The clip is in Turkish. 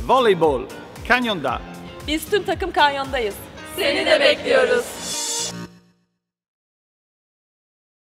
Voleybol, kanyonda. Biz tüm takım kanyondayız. Seni de bekliyoruz.